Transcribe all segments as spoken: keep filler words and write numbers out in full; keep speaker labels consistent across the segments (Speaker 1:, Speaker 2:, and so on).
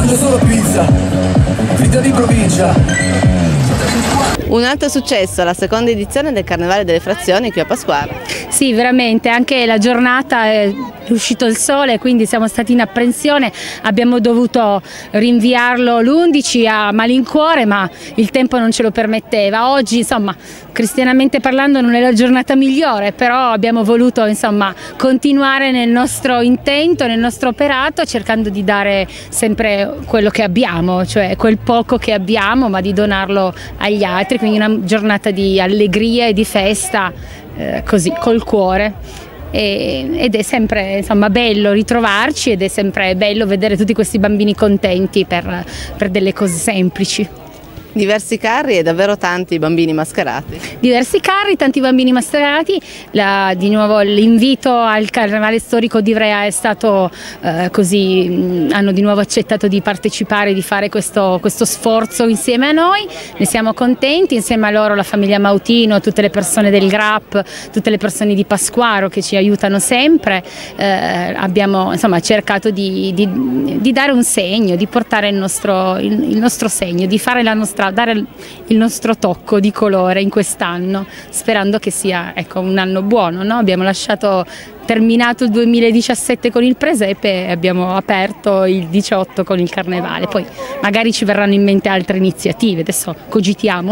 Speaker 1: mangio solo pizza, vita di provincia.
Speaker 2: Un altro successo, la seconda edizione del Carnevale delle Frazioni qui a Pasquaro.
Speaker 3: Sì, veramente, anche la giornata è uscito il sole, quindi siamo stati in apprensione, abbiamo dovuto rinviarlo l'undici a malincuore, ma il tempo non ce lo permetteva. Oggi, insomma, cristianamente parlando non è la giornata migliore, però abbiamo voluto, insomma, continuare nel nostro intento, nel nostro operato, cercando di dare sempre quello che abbiamo, cioè quel poco che abbiamo, ma di donarlo agli altri, quindi una giornata di allegria e di festa, eh, così, col cuore. E, ed è sempre, insomma, bello ritrovarci ed è sempre bello vedere tutti questi bambini contenti per, per delle cose semplici.
Speaker 2: Diversi carri e davvero tanti bambini mascherati.
Speaker 3: Diversi carri, tanti bambini mascherati. La, di nuovo l'invito al Carnevale Storico di Ivrea è stato eh, così, mh, hanno di nuovo accettato di partecipare, di fare questo, questo sforzo insieme a noi, ne siamo contenti, insieme a loro la famiglia Mautino, tutte le persone del G R A P, tutte le persone di Pasquaro che ci aiutano sempre, eh, abbiamo, insomma, cercato di, di, di dare un segno, di portare il nostro, il, il nostro segno, di fare la nostra dare il nostro tocco di colore in quest'anno, sperando che sia, ecco, un anno buono, no? Abbiamo lasciato terminato il duemiladiciassette con il presepe e abbiamo aperto il diciotto con il Carnevale, poi magari ci verranno in mente altre iniziative, adesso cogitiamo.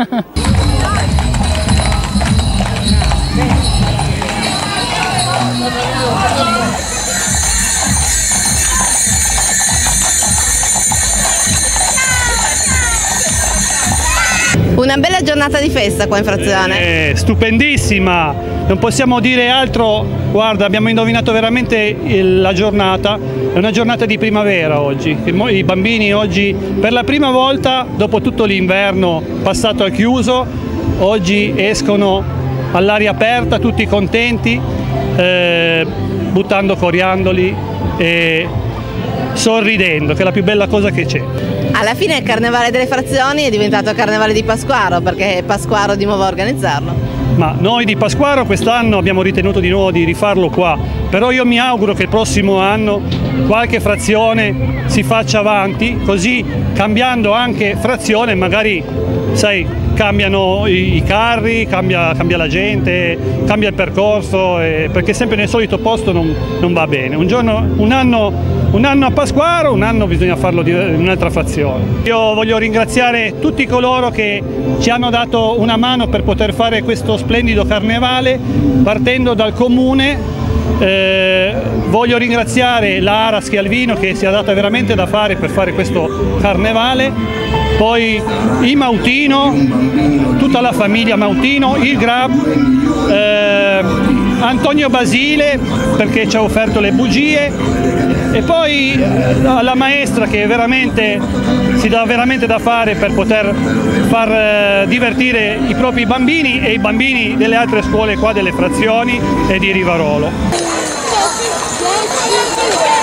Speaker 2: Una bella giornata di festa qua in Frazione.
Speaker 4: Eh, stupendissima, non possiamo dire altro, guarda, abbiamo indovinato veramente il, la giornata, è una giornata di primavera oggi, i bambini oggi per la prima volta dopo tutto l'inverno passato al chiuso, oggi escono all'aria aperta tutti contenti, eh, buttando coriandoli e sorridendo, che è la più bella cosa che c'è.
Speaker 2: Alla fine il Carnevale delle Frazioni è diventato Carnevale di Pasquaro, perché è Pasquaro di nuovo a organizzarlo.
Speaker 4: Ma noi di Pasquaro quest'anno abbiamo ritenuto di nuovo di rifarlo qua, però io mi auguro che il prossimo anno qualche frazione si faccia avanti, così cambiando anche frazione magari, sai, cambiano i, i carri, cambia, cambia la gente, cambia il percorso, eh, perché sempre nel solito posto non, non va bene. Un giorno, un anno, un anno a Pasquaro, un anno bisogna farlo in un'altra frazione. Io voglio ringraziare tutti coloro che ci hanno dato una mano per poter fare questo splendido carnevale, partendo dal comune. Eh, voglio ringraziare la Ara Schialvino che si è data veramente da fare per fare questo carnevale, poi i Mautino, tutta la famiglia Mautino, il G R A P, eh, Antonio Basile perché ci ha offerto le bugie e poi la maestra che veramente si dà veramente da fare per poter far eh, divertire i propri bambini e i bambini delle altre scuole qua delle Frazioni e di Rivarolo.